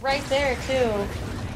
right there, too.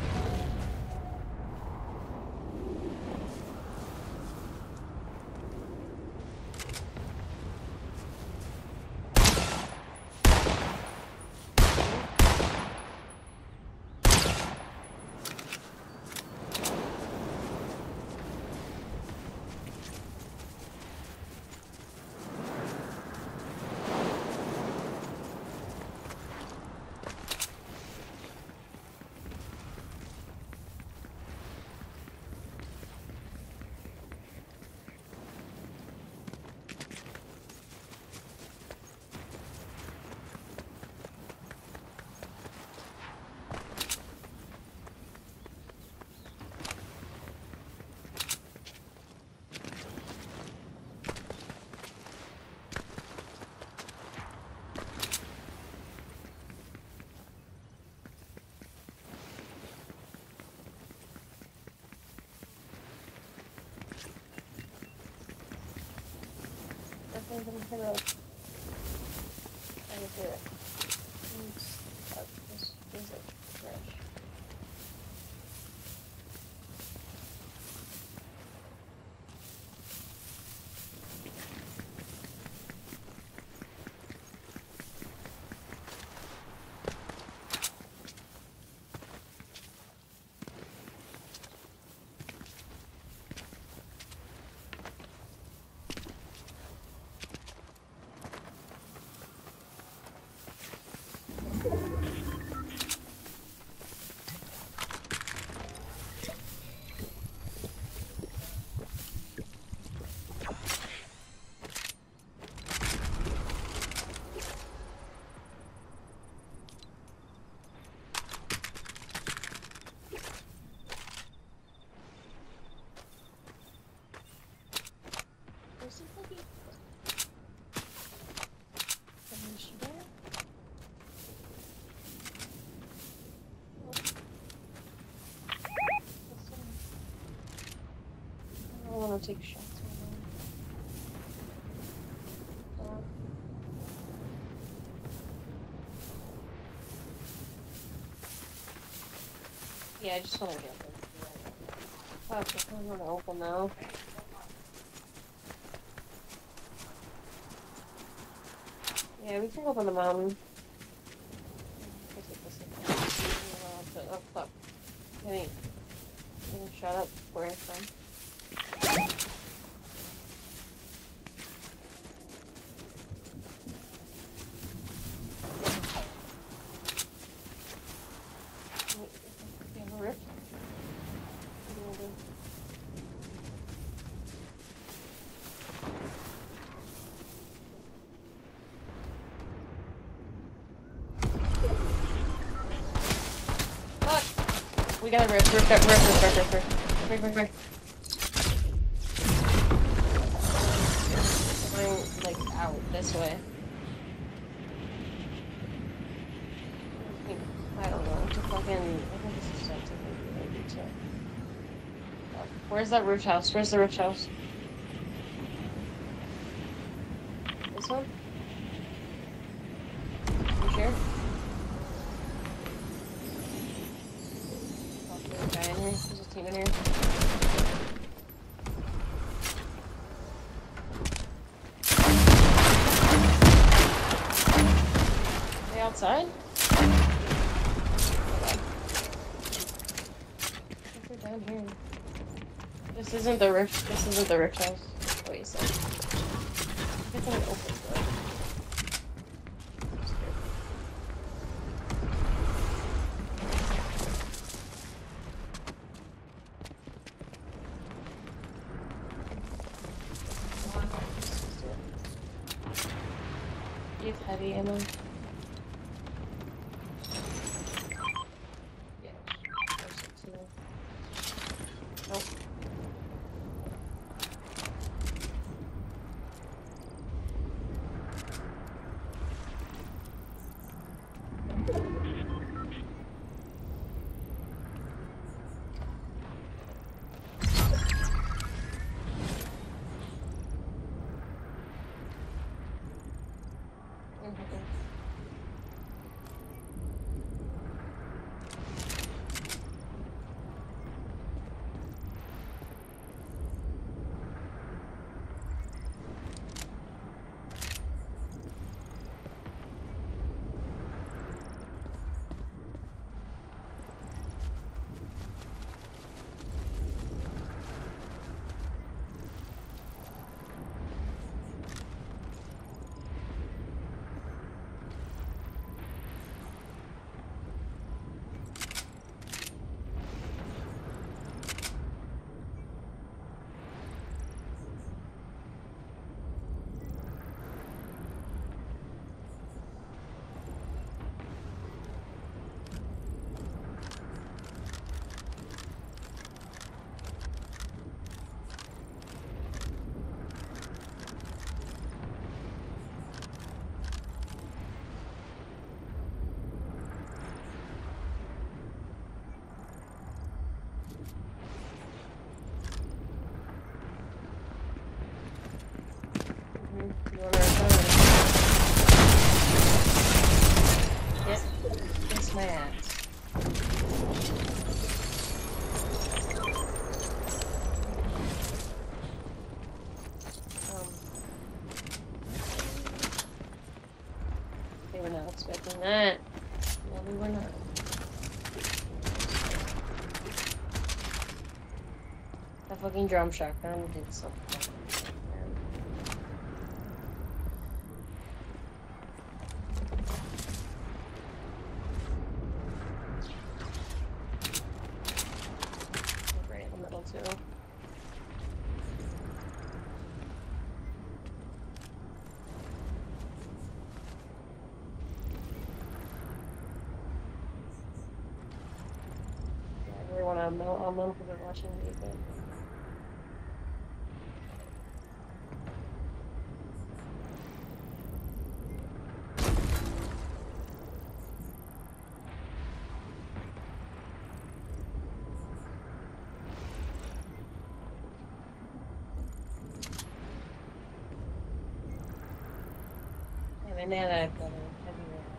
I'm gonna hit up. I can do it. This is like fresh. I don't want to take shots right now. Yeah, I just want to get them. Okay, I'm gonna open now. Yeah, we can go up on the mountain. Oh, fuck. Getting shot up where from? You have a rift? What do you want to do? Fuck! We got a rift. Rift. Going, like, out this way. I don't know. To fucking... I think this is something we need to... Where's that roof house? Where's the roof house? This one? You sure? Oh, there's a guy in here. There's a team in here. Are they outside? They're down here. This isn't the rift. This isn't the rift house. Wait a second. It's an open door. You have heavy ammo. Yeah. Nope. man. You wanna return? Kiss my ass. They were not expecting that. No, we were not. That fucking drum shotgun did something. Right in the middle too. I really want to melt on them because they're watching me again. And now that I've got a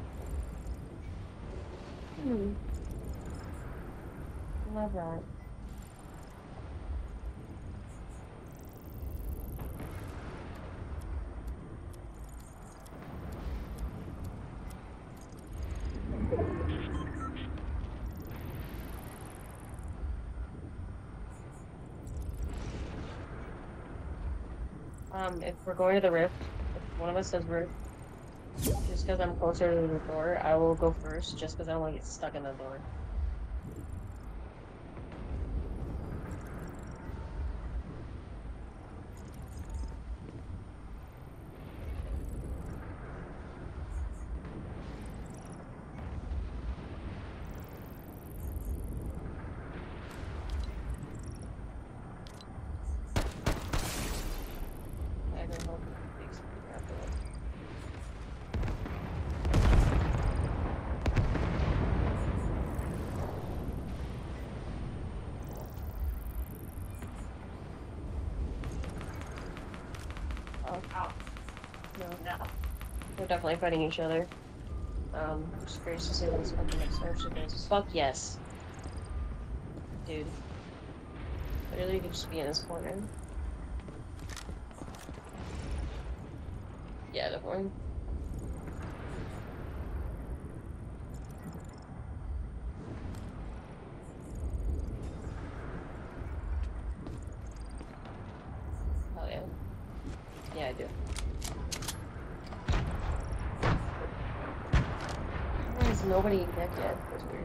heavy love that. If we're going to the rift, if one of us says rift, just because I'm closer to the door, I will go first, just because I don't want to get stuck in the door. I don't hope it makes me afterwards. Oh. No. We're definitely fighting each other. I'm just curious to see what this fucking extortion is. Fuck yes. Dude. Literally, you could just be in this corner. Yeah, definitely. Oh, yeah. Yeah, I do. Why is nobody dead yet? That's weird.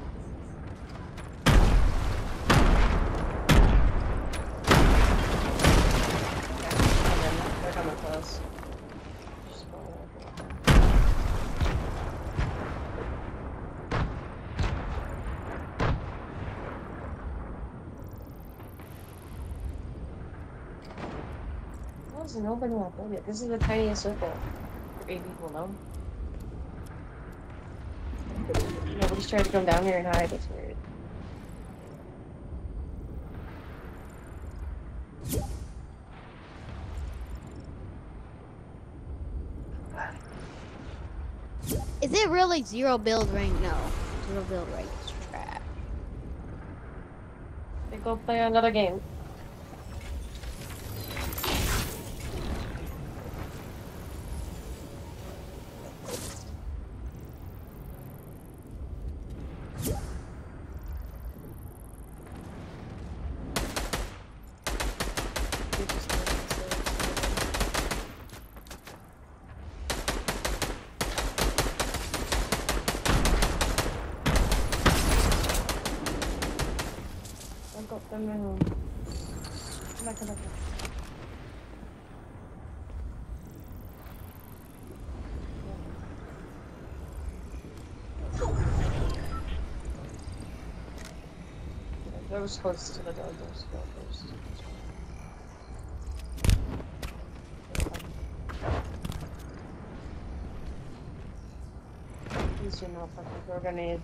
They're coming close. Just go away. Why is nobody on board yet? This is the tiniest circle for 8 people, no? Nobody's trying to come down here and hide. It's weird. Is it really zero build rank? No. Zero build rank is trash. They go play another game. Come back, come back. Whoever's closest to the door goes go first. Please do not fucking throw a grenade.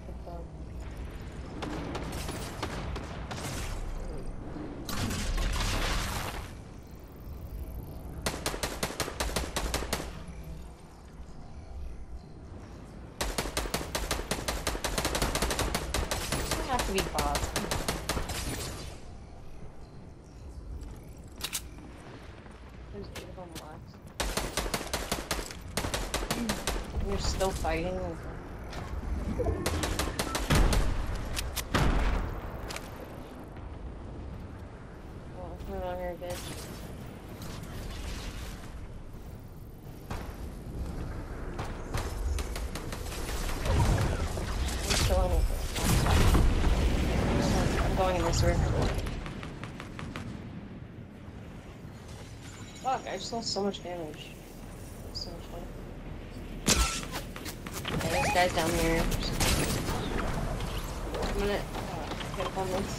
There's 8 of them left. And you're still fighting? Well, put it on here, bitch. I'm still on it. I'm going in this room. Fuck, I just lost so much damage. So much fun. Okay, this guy's down here. I'm gonna get up on this.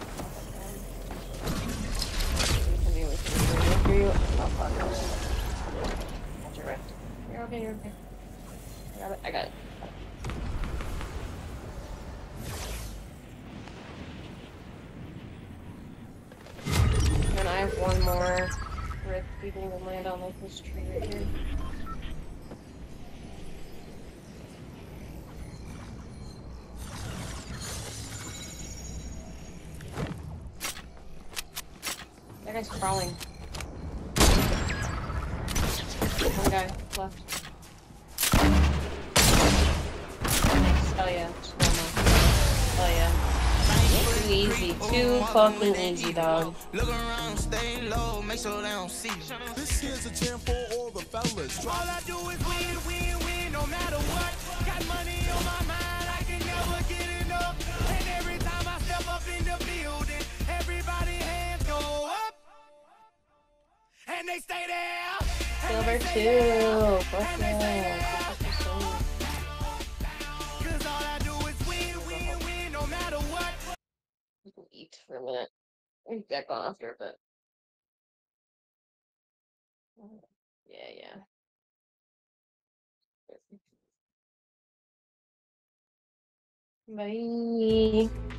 Come here with you. Oh fuck. Got your wrecked. You're okay, you're okay. I got it, I got it. And I have one more rip you can even land on like this tree right here. That guy's crawling. One guy left. Hell yeah, just one more. Hell yeah. Too easy. Too fucking easy, dog. Look around, stay low, make sure they don't see you. This here's a jam for all the fellas. All I do is win, win, win, no matter what. Got money on my mind, I can never get enough. And every time I step up in the building, everybody hands go up. And they stay there. Silver 2. Fuck yeah. Cause all I do is win, win, win, no matter what. Eat for a minute. We'll be back on after a bit. Yeah. Bye.